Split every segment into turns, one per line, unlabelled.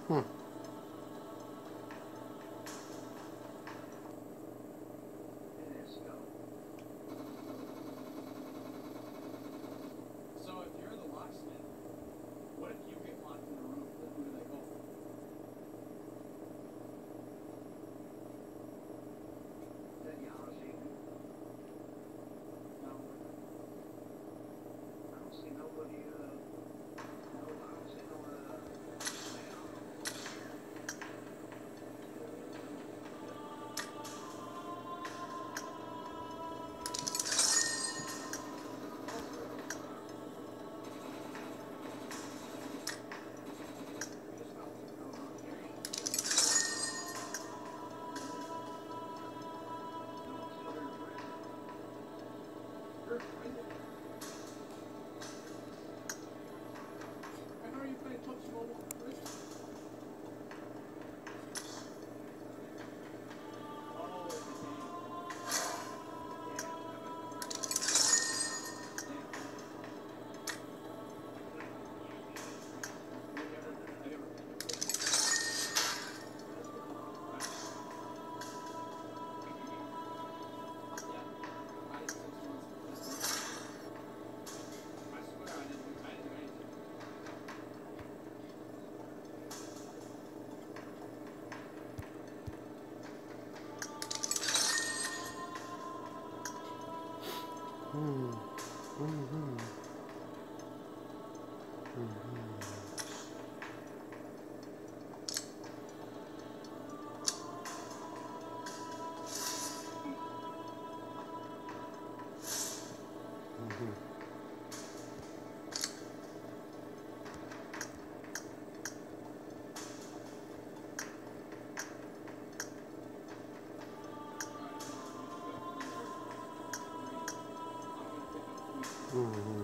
Hmm.
So if you're the locksmith, what if you get locked in a room? Then who do they call? No.
I don't see nobody, no, I don't see no,
And how are you playing PUBG Mobile in prison? Oh, it's a game. I never played it. Yeah. I did 6 months in prison. I swear I didn't do anything.
Hmm. Hmm. Hmm. Hmm.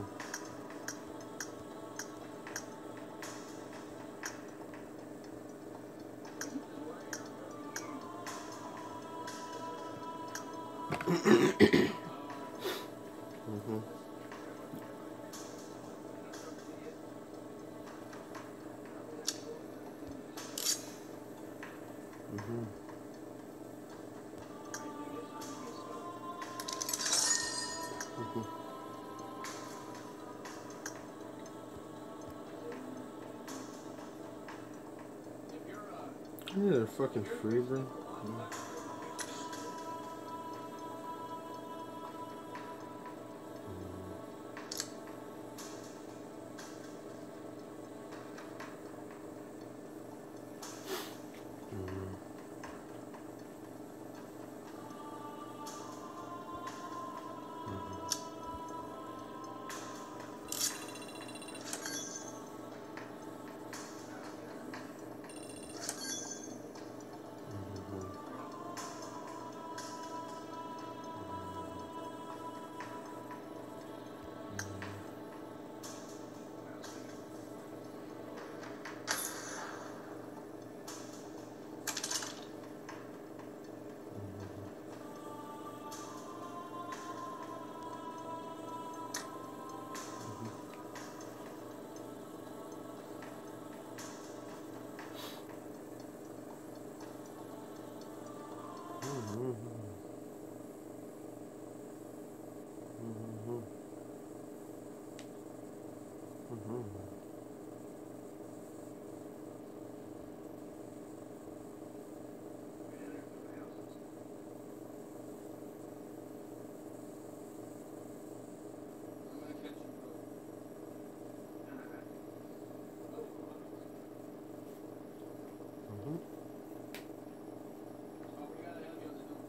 Hmm. Hmm. Yeah, they're fucking free, bro. Yeah.
I'm gonna catch you, bro. Oh, we gotta have you on the hill.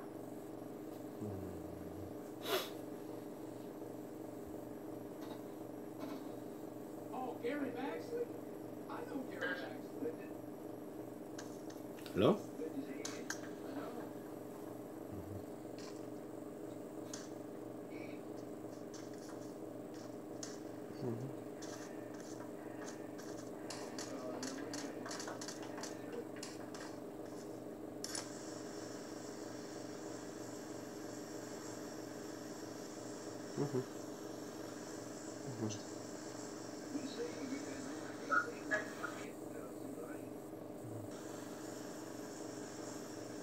Oh, Gary Baxley? I know Gary Baxley.
Hello?
I know.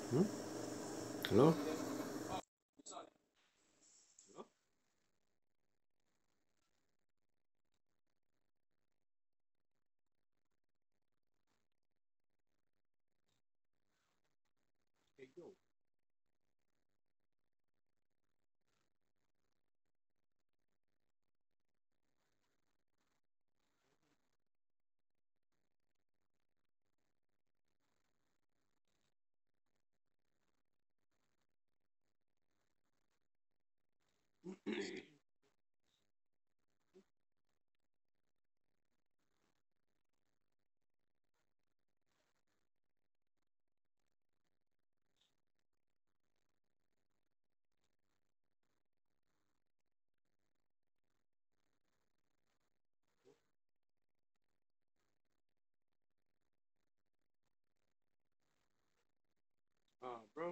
Hmm? Hello? Hello? Hey, yo. Bro.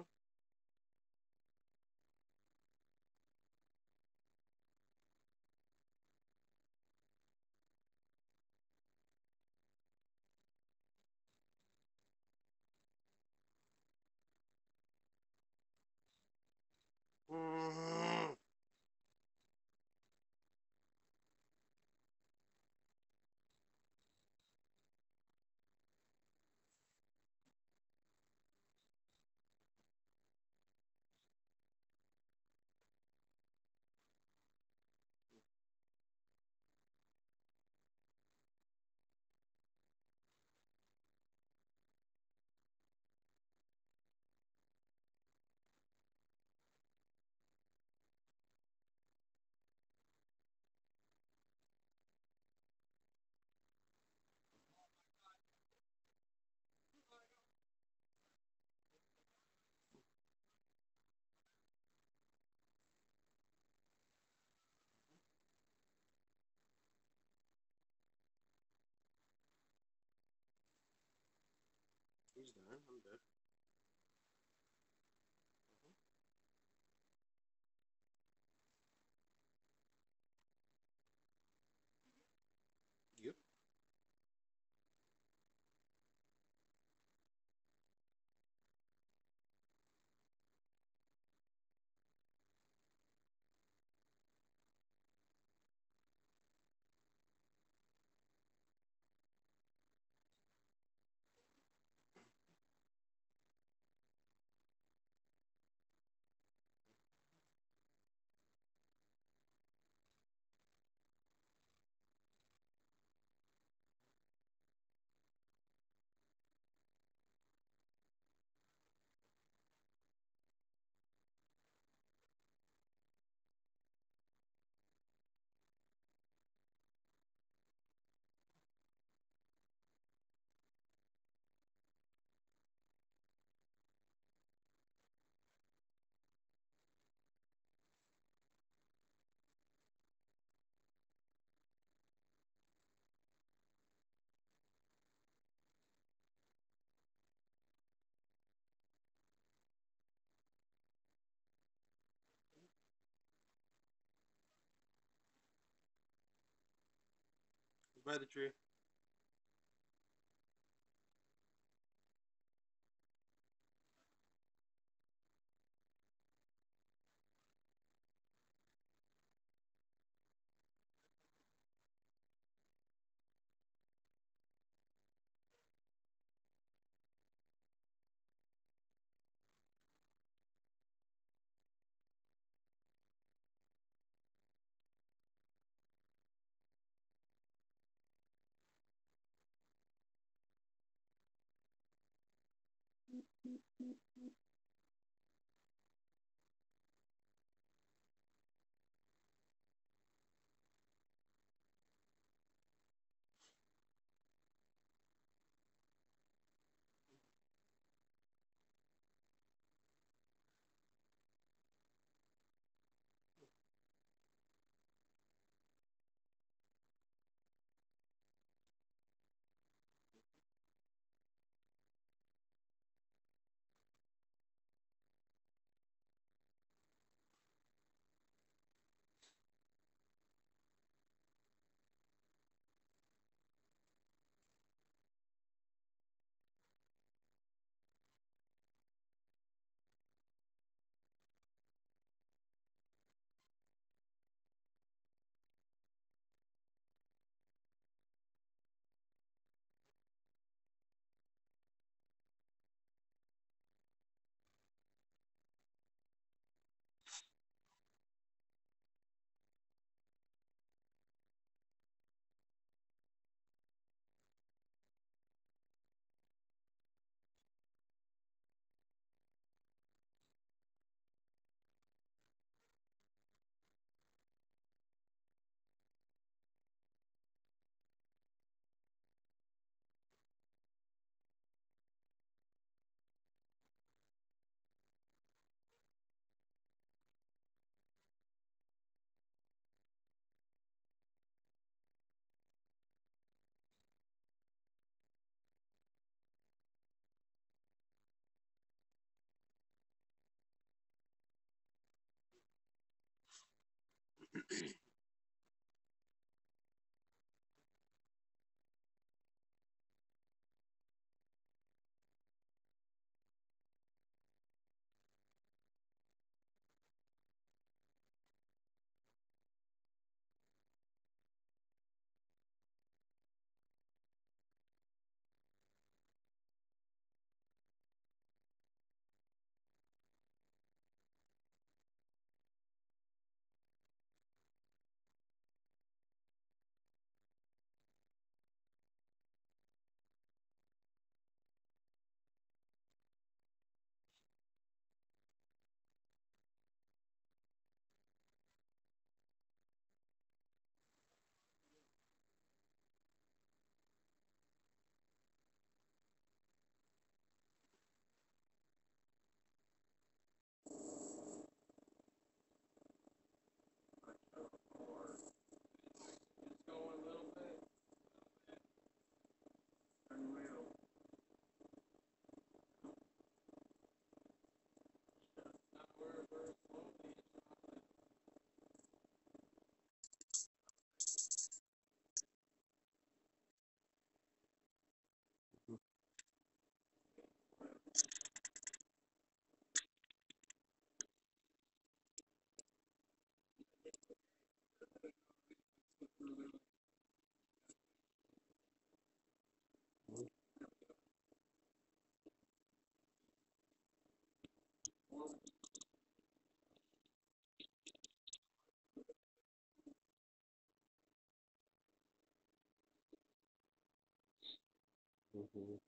He's dying. I'm dead. Yep. By the tree.
It's going a little bit.
Unreal.
Not where we're slowly.
Mhm.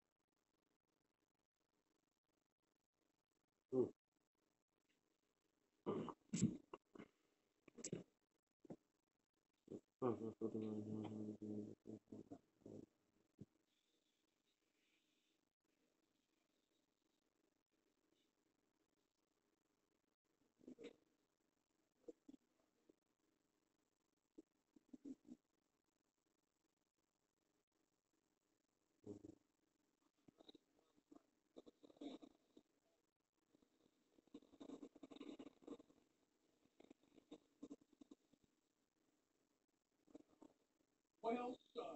Well done.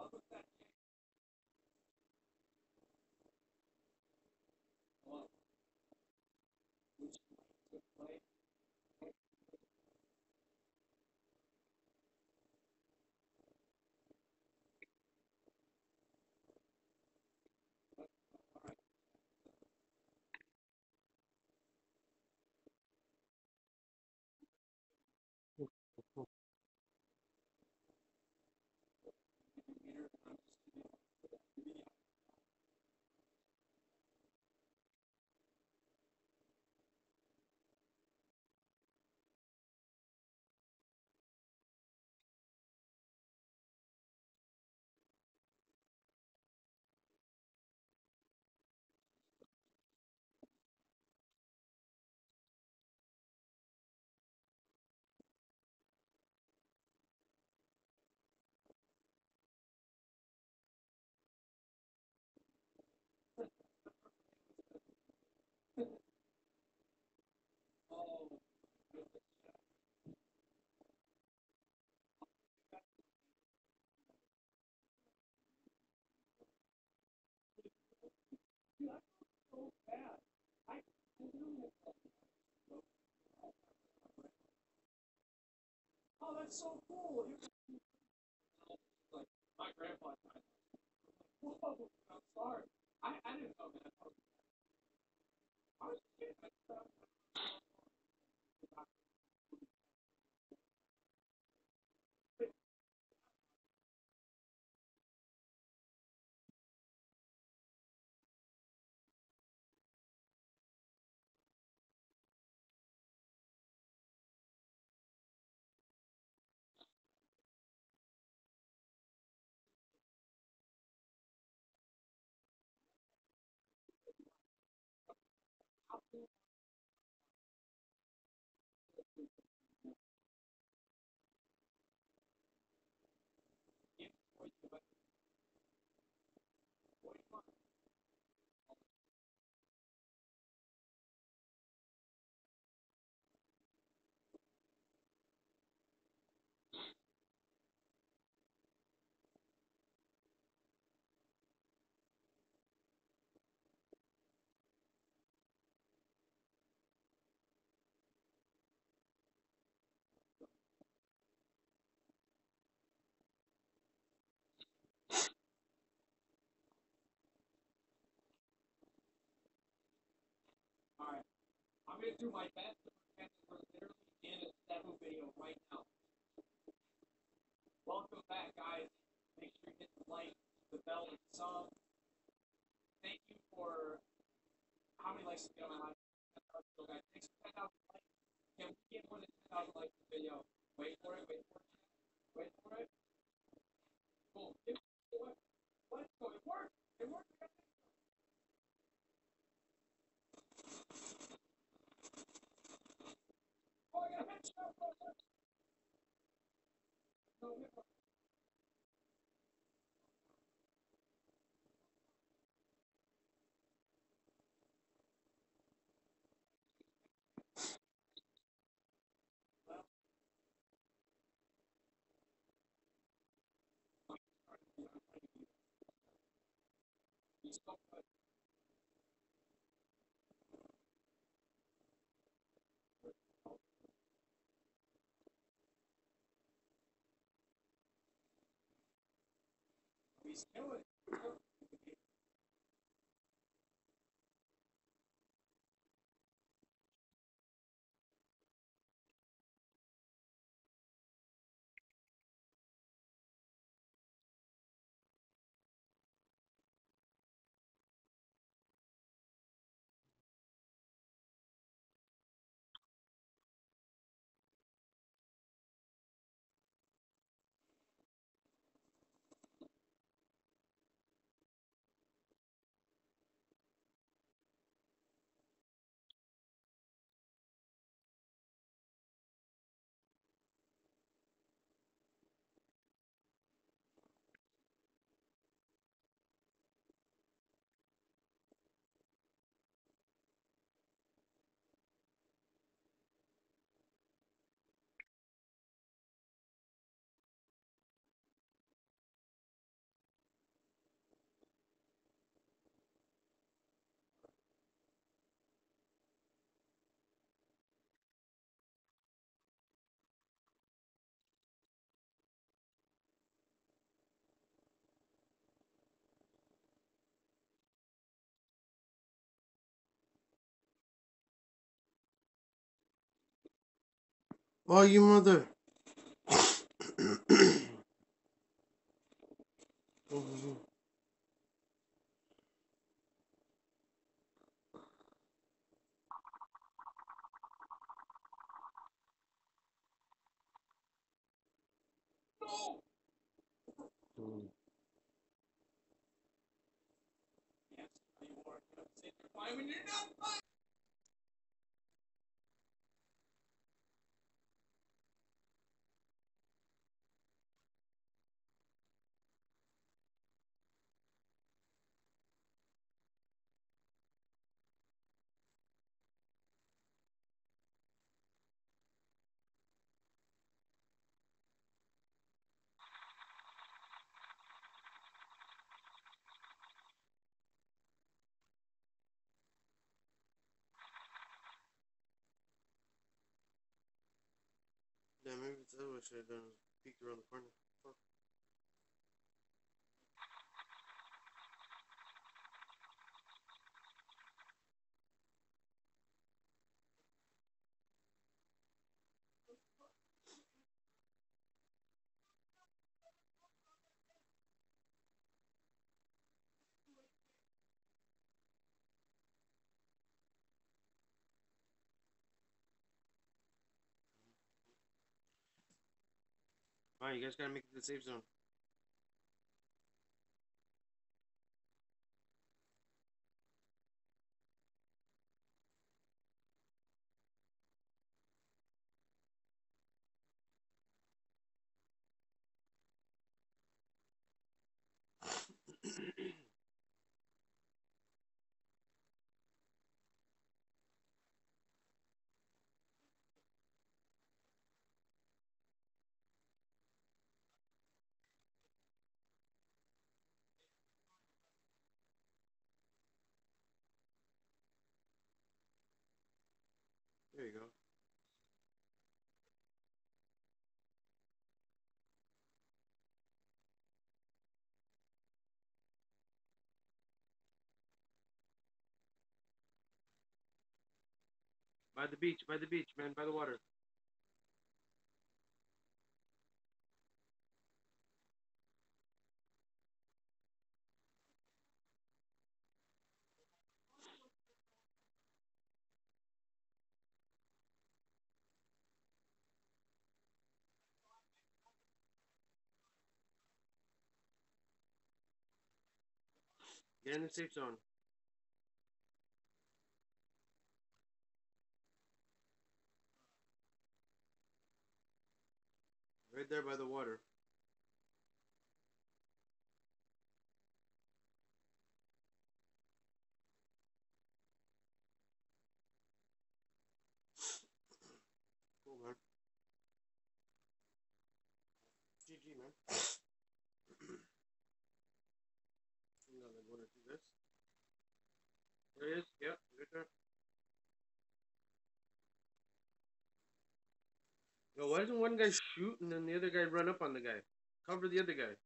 Oh, that's so cool. Like, my grandpa died. Whoa, I'm sorry. I didn't know that. I was a kid. Alright, I'm gonna do my best to pretend that we're literally in a demo video right now. Welcome back, guys. Make sure you hit the like, the bell, and sub. Thank you for how many likes did we get on my live? So, guys, thanks for 10,000 likes. Can we get more than 10,000 likes in the video? Wait for it, wait for it. Wait for it. Boom. Let's go. It worked. It worked. Oh, I got a headshot. No, he's so good. He's killing it.
Oh, you mother.
No! Yes, you are going to say you're fine when you're not fine!
Yeah, maybe that's what I should have done. Peek around the corner. Fuck. Fine, you guys gotta make it to the safe zone. There you go. By the beach, man, by the water. Get in the safe zone. Right there by the water. Cool, man. GG, man. You got like one or two this. There he is. Yep, right there. Yo, why doesn't one guy shoot and then the other guy run up on the guy? Cover the other guy.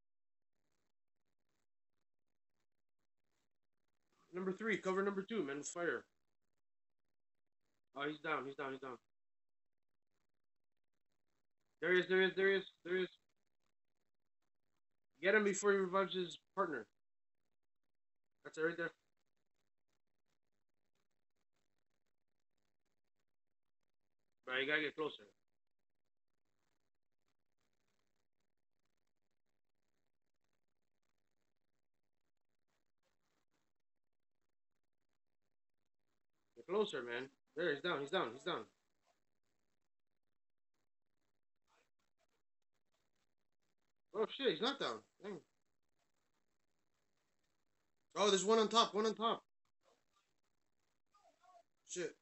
Number 3, cover number 2, man. Fire. Oh, he's down. He's down. He's down. There he is. There he is. There he is. There he is. Get him before he revives his partner. That's it right there. Bro, you gotta get closer. Get closer, man. There, he's down. He's down. He's down. Oh shit, he's not down. Dang. Oh, there's one on top. One on top. Shit.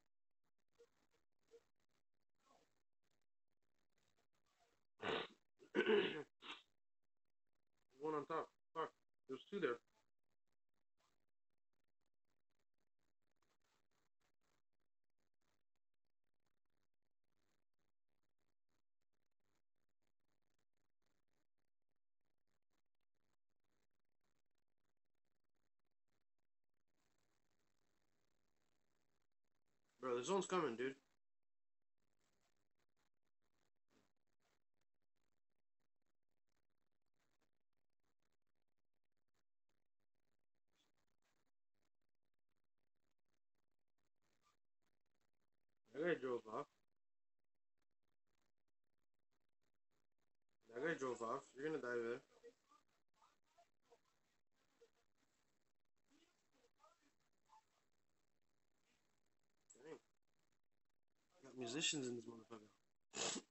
One on top. Fuck. There's 2 there. Bro, the zone's coming, dude. That guy drove off. That guy drove off. You're gonna die there. Dang. Got musicians in this motherfucker.